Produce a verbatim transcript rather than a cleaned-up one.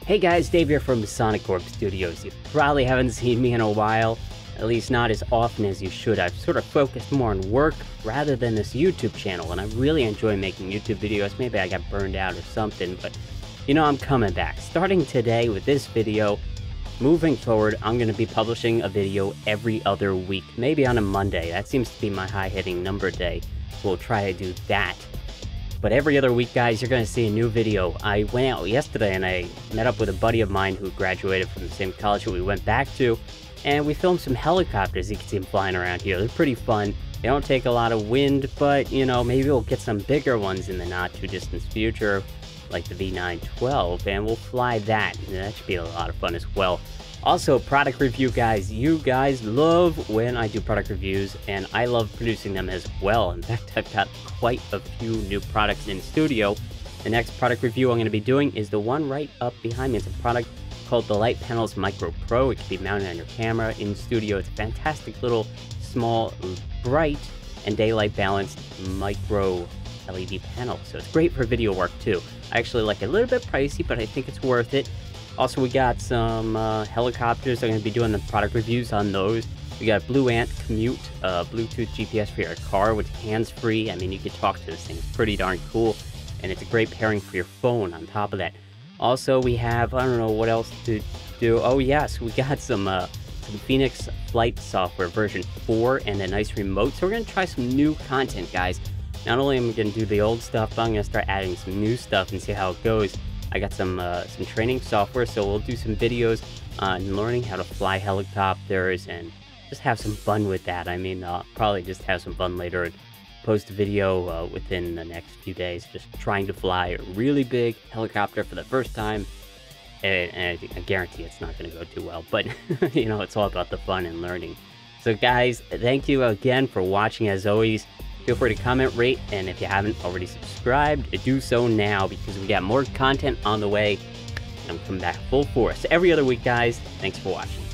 Hey guys, Dave here from SonicOrbStudios. You probably haven't seen me in a while, at least not as often as you should. I've sort of focused more on work rather than this YouTube channel, and I really enjoy making YouTube videos. Maybe I got burned out or something, but you know, I'm coming back. Starting today with this video, moving forward, I'm going to be publishing a video every other week, maybe on a Monday. That seems to be my high-hitting number day. We'll try to do that. But every other week, guys, you're going to see a new video. I went out yesterday and I met up with a buddy of mine who graduated from the same college that we went back to, and we filmed some helicopters. You can see them flying around here. They're pretty fun. They don't take a lot of wind, but, you know, maybe we'll get some bigger ones in the not-too-distant future, like the V nine twelve, and we'll fly that. And that should be a lot of fun as well. Also, product review, guys. You guys love when I do product reviews, and I love producing them as well. In fact, I've got quite a few new products in studio. The next product review I'm going to be doing is the one right up behind me. It's a product called the LitePanels Micro Pro. It can be mounted on your camera in studio. It's a fantastic little, small, bright, and daylight balanced micro L E D panel. So it's great for video work too. I actually like it a little bit pricey, but I think it's worth it. Also, we got some uh, helicopters. I'm going to be doing the product reviews on those. We got Blueant Commute, uh, Bluetooth G P S for your car with hands-free. I mean, you can talk to this thing. It's pretty darn cool, and it's a great pairing for your phone on top of that. Also, we have, I don't know what else to do. Oh, yes, we got some, uh, some Phoenix Flight software version four and a nice remote. So we're going to try some new content, guys. Not only am I going to do the old stuff, but I'm going to start adding some new stuff and see how it goes. I got some uh, some training software, so we'll do some videos on learning how to fly helicopters and just have some fun with that. I mean, uh, probably just have some fun later and post a video uh, within the next few days, just trying to fly a really big helicopter for the first time. And, and I guarantee it's not going to go too well, but you know, it's all about the fun and learning. So guys, thank you again for watching. As always, feel free to comment, rate, and if you haven't already subscribed, do so now because we got more content on the way. I'm coming back full force every other week, guys. Thanks for watching.